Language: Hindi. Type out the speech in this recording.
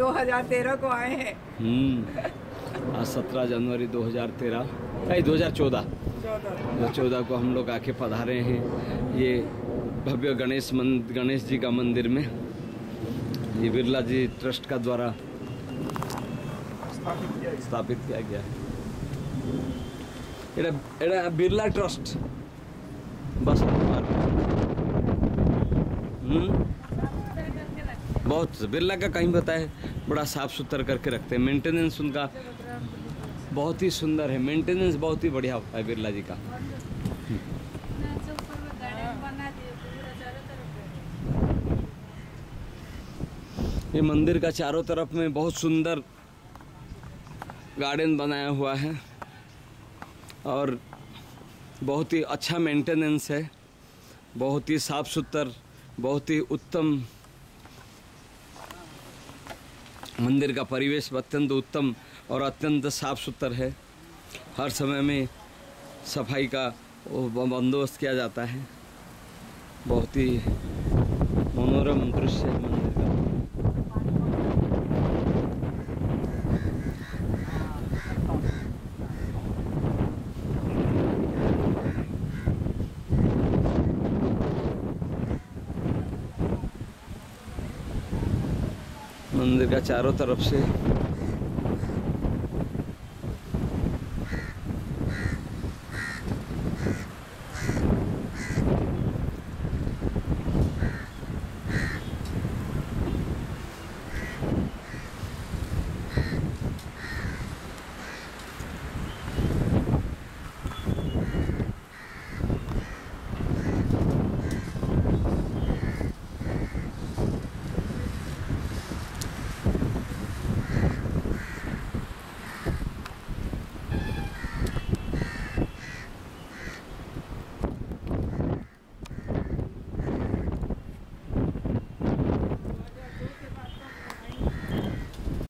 2013 को आए हैं। आज 17 जनवरी 2013 नहीं 2014 को हम लोग आके पधारे हैं ये भव्य गणेश जी का मंदिर में। ये बिरला जी ट्रस्ट का द्वारा स्थापित किया गया है। एड़ा बिरला ट्रस्ट बस बहुत बिरला का कहीं बताए बड़ा साफ सुथरा करके रखते हैं। मेंटेनेंस उनका बहुत ही सुंदर है। मेंटेनेंस बहुत ही बढ़िया होता है बिरला जी का। ये मंदिर का चारों तरफ में बहुत सुंदर गार्डन बनाया हुआ है और बहुत ही अच्छा मेंटेनेंस है। बहुत ही साफ सुथरा, बहुत ही उत्तम मंदिर का परिवेश अत्यंत उत्तम और अत्यंत साफ सुथरा है। हर समय में सफाई का बंदोबस्त किया जाता है। बहुत ही मनोरम दृश्य है मंदिर का। मंदिर का चारों तरफ से